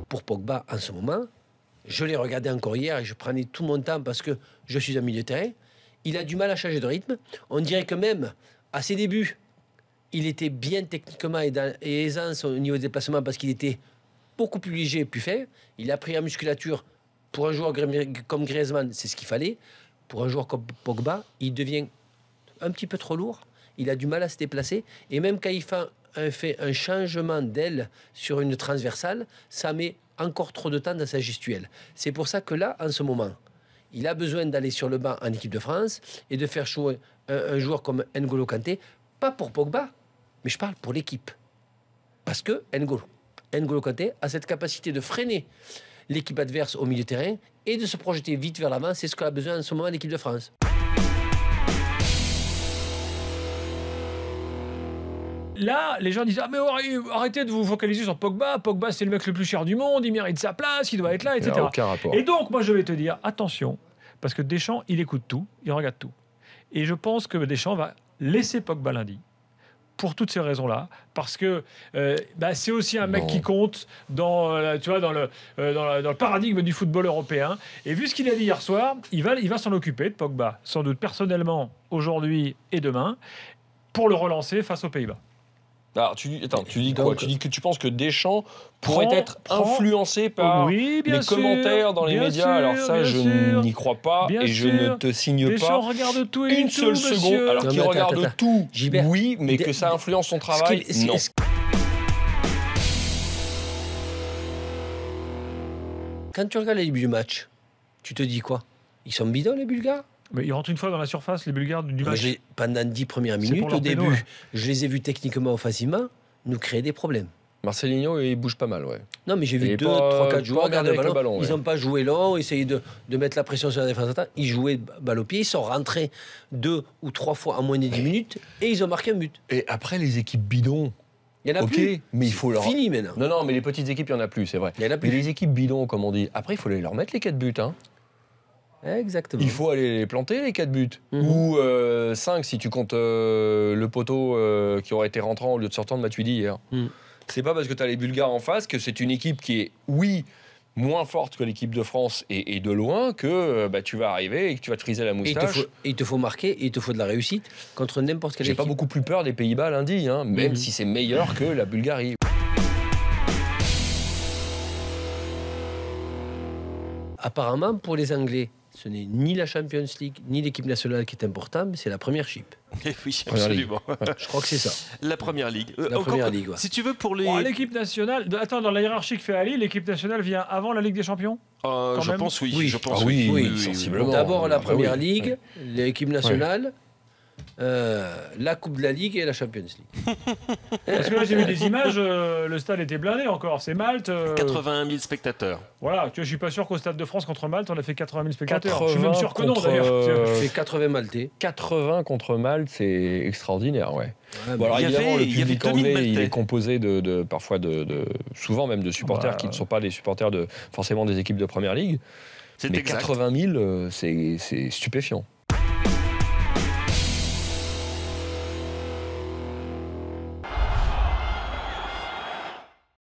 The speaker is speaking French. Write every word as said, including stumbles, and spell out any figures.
pour Pogba en ce moment, je l'ai regardé encore hier et je prenais tout mon temps parce que je suis un milieu de terrain. Il a du mal à changer de rythme. On dirait que même à ses débuts, il était bien techniquement et, dans, et aisance au niveau des déplacements parce qu'il était beaucoup plus léger et plus fait. Il a pris en musculature. Pour un joueur comme Griezmann, c'est ce qu'il fallait. Pour un joueur comme Pogba, il devient un petit peu trop lourd. Il a du mal à se déplacer. Et même quand il fait un, fait un changement d'aile sur une transversale, ça met encore trop de temps dans sa gestuelle. C'est pour ça que là, en ce moment, il a besoin d'aller sur le banc en équipe de France et de faire jouer un, un joueur comme N'Golo Kanté, pas pour Pogba, mais je parle pour l'équipe. Parce que N'Golo, N'Golo Kanté a cette capacité de freiner l'équipe adverse au milieu de terrain et de se projeter vite vers l'avant. C'est ce qu'a besoin en ce moment l'équipe de France. Là, les gens disent « Ah mais arrêtez de vous focaliser sur Pogba. Pogba, c'est le mec le plus cher du monde, il mérite sa place, il doit être là, et cetera » Il n'y a aucun rapport. Et donc, moi, je vais te dire, attention, parce que Deschamps, il écoute tout, il regarde tout. Et je pense que Deschamps va laisser Pogba lundi. Pour toutes ces raisons-là, parce que euh, bah, c'est aussi un mec non. qui compte dans, euh, tu vois, dans, le, euh, dans, la, dans le paradigme du football européen. Et vu ce qu'il a dit hier soir, il va, il va s'en occuper de Pogba, sans doute personnellement, aujourd'hui et demain, pour le relancer face aux Pays-Bas. Alors, tu, attends, tu dis Donc, quoi? Tu dis que tu penses que Deschamps pourrait prend, être prend, influencé par oui, les sûr, commentaires dans les médias. Sûr, Alors ça, je n'y crois pas bien et je sûr. ne te signe Deschamps pas regarde tout et une tout, seule monsieur. seconde. Alors Non, qu'il mais regarde attends, attends. tout, Gilbert, oui, mais de- que ça influence son Ce travail, qu'il- ce- non. ce- Quand tu regardes les débuts du match, tu te dis quoi? Ils sont bidons, les Bulgares? Mais ils rentrent une fois dans la surface, les Bulgares, du Moi, match. j'ai- Pendant dix premières C'est minutes, pour au leur début, péno, là. je les ai vus techniquement, offensivement, nous créer des problèmes. Marcelinho, il bouge pas mal, ouais. Non, mais j'ai Il vu est deux, pas- trois, pas quatre joueurs regardé garder le avec ballon. le ballon, Ils ouais. n'ont pas joué long, essayer de, de mettre la pression sur la défense attaque. Ils jouaient balle au pied, ils sont rentrés deux ou trois fois en moins de dix minutes et ils ont marqué un but. Et après, les équipes bidons, Il y en a ok, plus. mais il faut leur... Fini maintenant. Non, non, mais les petites équipes, il n'y en a plus, c'est vrai. Il y en a plus. Mais les équipes bidons, comme on dit, après, il faut aller leur mettre les quatre buts, hein. Exactement. Il faut aller les planter, les quatre buts. Mhm. Ou euh, cinq, si tu comptes euh, le poteau euh, qui aurait été rentrant au lieu de sortant de Matuidi hier. Mhm. C'est pas parce que tu as les Bulgares en face que c'est une équipe qui est, oui, moins forte que l'équipe de France et, et de loin que euh, bah, tu vas arriver et que tu vas te friser la Et il, te moustache. faut, et il te faut marquer, et il te faut de la réussite contre n'importe quelle J'ai équipe. pas beaucoup plus peur des Pays-Bas lundi, hein, même Mhm. si c'est meilleur que la Bulgarie. Apparemment, pour les Anglais, ce n'est ni la Champions League, ni l'équipe nationale qui est importante, mais c'est la première chip. Eh oui, Première absolument. Je crois que c'est ça. La première ligue. Euh, La encore première que- ligue, ouais. Si tu veux, pour les. Oh, l'équipe nationale... Attends, dans la hiérarchie que fait Ali, l'équipe nationale vient avant la Ligue des Champions? Euh, quand je même. pense oui. Oui. Je pense Ah oui, oui. oui, oui, sensiblement. D'abord la Ah bah première oui. ligue, l'équipe nationale, euh, la Coupe de la Ligue et la Champions League. Parce que là, j'ai vu des images, euh, le stade était blindé encore. C'est Malte. euh, quatre-vingt mille spectateurs. Voilà, tu vois, je suis pas sûr qu'au Stade de France contre Malte, on a fait quatre-vingt mille spectateurs. je suis quatre-vingts même sûr que non, contre, d'ailleurs. euh, Je fais quatre-vingts Maltais. quatre-vingts contre Malte, c'est extraordinaire, ouais. Ouais, Bon, alors Il y avait- évidemment, le il y avait public deux mille anglais, il Maltais. est composé de, de parfois de, de souvent même de supporters Bah, qui ne sont pas des supporters de forcément des équipes de première ligue. C'est Mais exact. quatre-vingt mille, euh, c'est c'est stupéfiant.